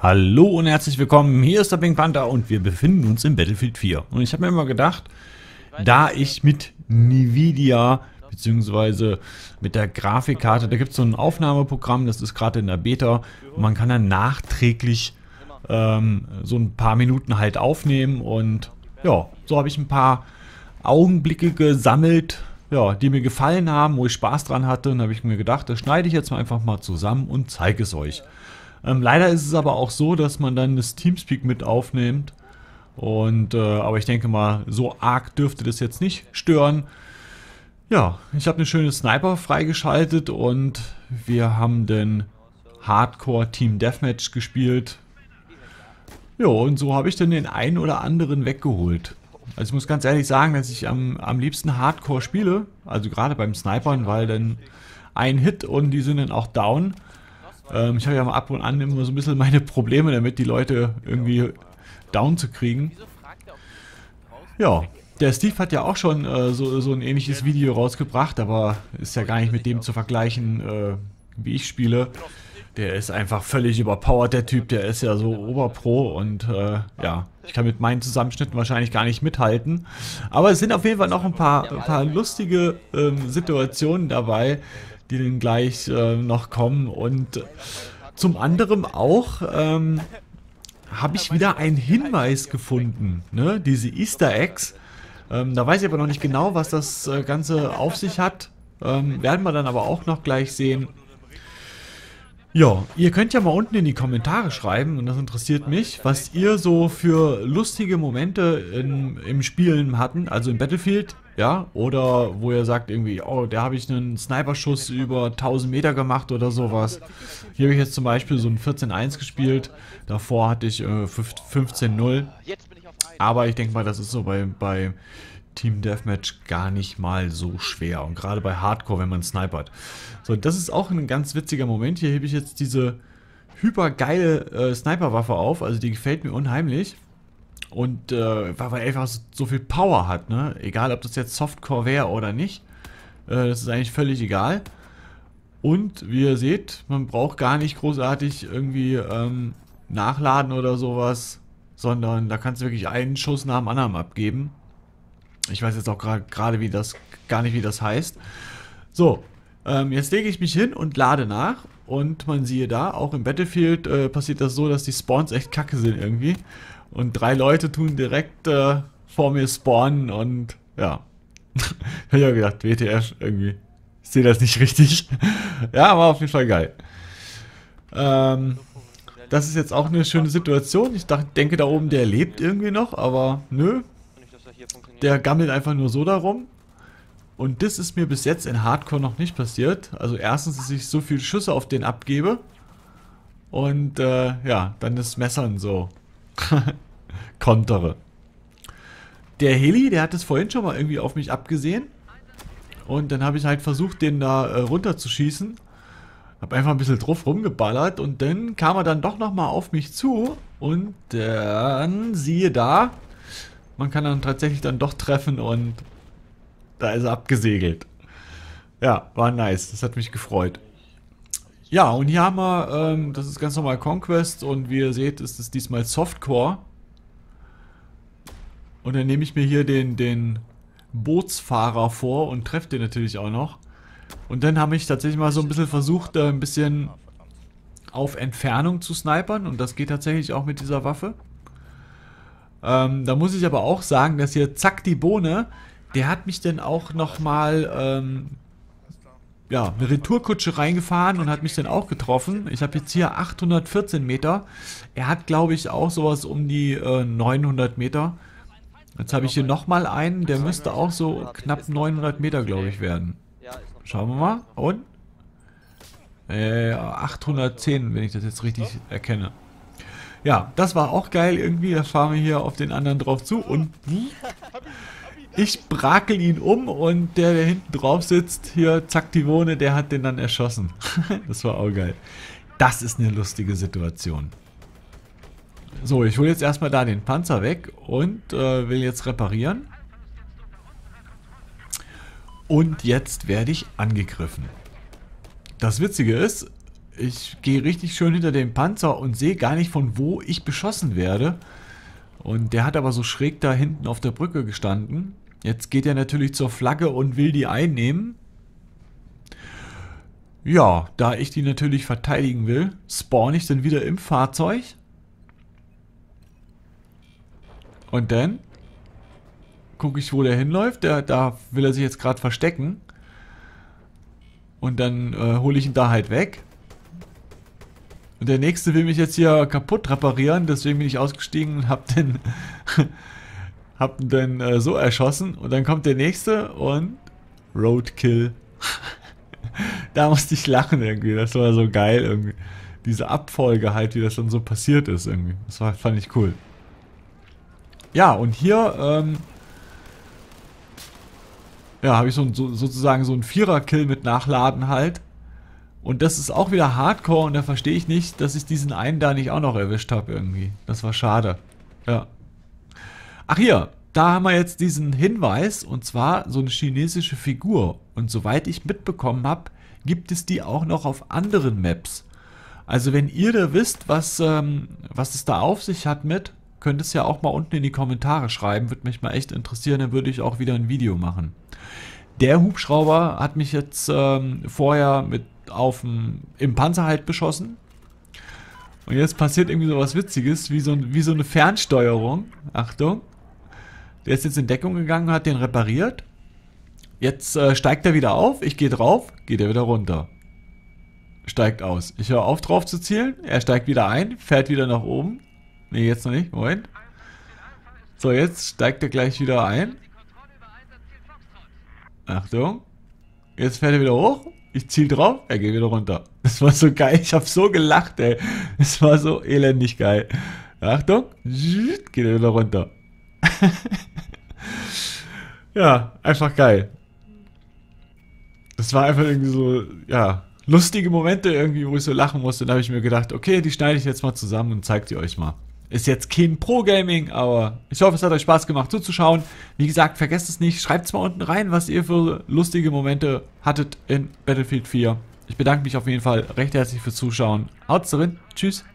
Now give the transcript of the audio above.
Hallo und herzlich willkommen, hier ist der Pink Panther und wir befinden uns in Battlefield 4. Und ich habe mir immer gedacht, da ich mit Nvidia bzw. mit der Grafikkarte, da gibt es so ein Aufnahmeprogramm, das ist gerade in der Beta und man kann dann nachträglich so ein paar Minuten halt aufnehmen und ja, so habe ich ein paar Augenblicke gesammelt, ja, die mir gefallen haben, wo ich Spaß dran hatte und habe ich mir gedacht, das schneide ich jetzt mal einfach mal zusammen und zeige es euch. Leider ist es aber auch so, dass man dann das Teamspeak mit aufnimmt. Und aber ich denke mal, so arg dürfte das jetzt nicht stören. Ja, ich habe eine schöne Sniper freigeschaltet und wir haben den Hardcore Team Deathmatch gespielt. Ja, und so habe ich dann den einen oder anderen weggeholt. Also ich muss ganz ehrlich sagen, dass ich am liebsten Hardcore spiele. Also gerade beim Snipern, weil dann ein Hit und die sind dann auch down. Ich habe ja mal ab und an immer so ein bisschen meine Probleme damit, die Leute irgendwie down zu kriegen. Ja, der Steve hat ja auch schon so ein ähnliches Video rausgebracht, aber ist ja gar nicht mit dem zu vergleichen, wie ich spiele. Der ist einfach völlig überpowered, der Typ, der ist ja so Oberpro und ja, ich kann mit meinen Zusammenschnitten wahrscheinlich gar nicht mithalten. Aber es sind auf jeden Fall noch ein paar lustige Situationen dabei, die dann gleich noch kommen. Und zum anderen auch habe ich wieder einen Hinweis gefunden, ne? Diese Easter Eggs. Da weiß ich aber noch nicht genau, was das Ganze auf sich hat. Werden wir dann aber auch noch gleich sehen. Ja, ihr könnt ja mal unten in die Kommentare schreiben, und das interessiert mich, was ihr so für lustige Momente im Spielen hatten, also im Battlefield, ja, oder wo ihr sagt irgendwie, oh, da habe ich einen Sniperschuss über 1000 Meter gemacht oder sowas. Hier habe ich jetzt zum Beispiel so ein 14-1 gespielt, davor hatte ich 15-0, aber ich denke mal, das ist so bei Team Deathmatch gar nicht mal so schwer. Und gerade bei Hardcore, wenn man snipert. So, das ist auch ein ganz witziger Moment. Hier hebe ich jetzt diese hypergeile Sniperwaffe auf. Also die gefällt mir unheimlich. Und weil er einfach so viel Power hat, ne? Egal, ob das jetzt Softcore wäre oder nicht. Das ist eigentlich völlig egal. Und wie ihr seht, man braucht gar nicht großartig irgendwie nachladen oder sowas. Sondern da kannst du wirklich einen Schuss nach dem anderen abgeben. Ich weiß jetzt auch gerade gar nicht, wie das heißt. So, jetzt lege ich mich hin und lade nach. Und man siehe da, auch im Battlefield passiert das so, dass die Spawns echt kacke sind irgendwie. Und 3 Leute tun direkt vor mir spawnen und ja. Ich habe ja gedacht, WTF irgendwie. Ich sehe das nicht richtig. Ja, war auf jeden Fall geil. Das ist jetzt auch eine schöne Situation. Ich denke da oben, der lebt irgendwie noch, aber nö. Der gammelt einfach nur so darum. Und das ist mir bis jetzt in Hardcore noch nicht passiert. Also erstens, dass ich so viele Schüsse auf den abgebe. Und ja, dann das Messern so kontere. Der Heli, der hat es vorhin schon mal irgendwie auf mich abgesehen. Und dann habe ich halt versucht, den da runterzuschießen. Habe einfach ein bisschen drauf rumgeballert. Und dann kam er dann doch nochmal auf mich zu. Und dann, siehe da, man kann dann tatsächlich dann doch treffen und da ist er abgesegelt. Ja, war nice. Das hat mich gefreut. Ja, und hier haben wir, das ist ganz normal Conquest und wie ihr seht, ist es diesmal Softcore. Und dann nehme ich mir hier den Bootsfahrer vor und treffe den natürlich auch noch. Und dann habe ich tatsächlich mal so ein bisschen versucht, ein bisschen auf Entfernung zu snipern und das geht tatsächlich auch mit dieser Waffe. Da muss ich aber auch sagen, dass hier Zack die Bohne, der hat mich dann auch nochmal ja, eine Retourkutsche reingefahren und hat mich dann auch getroffen. Ich habe jetzt hier 814 Meter. Er hat, glaube ich, auch sowas um die 900 Meter. Jetzt habe ich hier nochmal einen, der müsste auch so knapp 900 Meter, glaube ich, werden. Schauen wir mal. Und? 810, wenn ich das jetzt richtig erkenne. Ja, das war auch geil irgendwie. Da fahren wir hier auf den anderen drauf zu und ich brakel ihn um und der hinten drauf sitzt, hier, zack die Wohne, der hat den dann erschossen. Das war auch geil. Das ist eine lustige Situation. So, ich hole jetzt erstmal da den Panzer weg und will jetzt reparieren. Und jetzt werde ich angegriffen. Das Witzige ist, ich gehe richtig schön hinter dem Panzer und sehe gar nicht, von wo ich beschossen werde. Und der hat aber so schräg da hinten auf der Brücke gestanden. Jetzt geht er natürlich zur Flagge und will die einnehmen. Ja, da ich die natürlich verteidigen will, spawn ich dann wieder im Fahrzeug. Und dann gucke ich, wo der hinläuft. Da will er sich jetzt gerade verstecken. Und dann hole ich ihn da halt weg. Und der nächste will mich jetzt hier kaputt reparieren. Deswegen bin ich ausgestiegen und hab den so erschossen. Und dann kommt der nächste und Roadkill. Da musste ich lachen irgendwie. Das war so geil irgendwie. Diese Abfolge halt, wie das dann so passiert ist irgendwie. Fand ich cool. Ja, und hier ja, habe ich sozusagen so einen Vierer-Kill mit Nachladen halt. Und das ist auch wieder Hardcore und da verstehe ich nicht, dass ich diesen einen da nicht auch noch erwischt habe irgendwie. Das war schade. Ja. Ach hier, da haben wir jetzt diesen Hinweis und zwar so eine chinesische Figur. Und soweit ich mitbekommen habe, gibt es die auch noch auf anderen Maps. Also wenn ihr da wisst, was es da auf sich hat mit, könnt es ja auch mal unten in die Kommentare schreiben. Würde mich mal echt interessieren, dann würde ich auch wieder ein Video machen. Der Hubschrauber hat mich jetzt vorher im Panzer halt beschossen. Und jetzt passiert irgendwie so was Witziges, wie so eine Fernsteuerung. Achtung. Der ist jetzt in Deckung gegangen, hat den repariert. Jetzt steigt er wieder auf, ich gehe drauf, geht er wieder runter. Steigt aus. Ich höre auf drauf zu zielen, er steigt wieder ein, fährt wieder nach oben. Ne, jetzt noch nicht, Moment. So, jetzt steigt er gleich wieder ein. Achtung. Jetzt fährt er wieder hoch. Ich ziel drauf, er geht wieder runter. Das war so geil, ich habe so gelacht, ey. Das war so elendig geil. Achtung. Geht er wieder runter. Ja, einfach geil. Das war einfach irgendwie so, ja, lustige Momente irgendwie, wo ich so lachen musste. Da habe ich mir gedacht, okay, die schneide ich jetzt mal zusammen und zeige die euch mal. Ist jetzt kein Pro-Gaming, aber ich hoffe, es hat euch Spaß gemacht zuzuschauen. Wie gesagt, vergesst es nicht, schreibt es mal unten rein, was ihr für lustige Momente hattet in Battlefield 4. Ich bedanke mich auf jeden Fall recht herzlich fürs Zuschauen. Haut's drin, tschüss.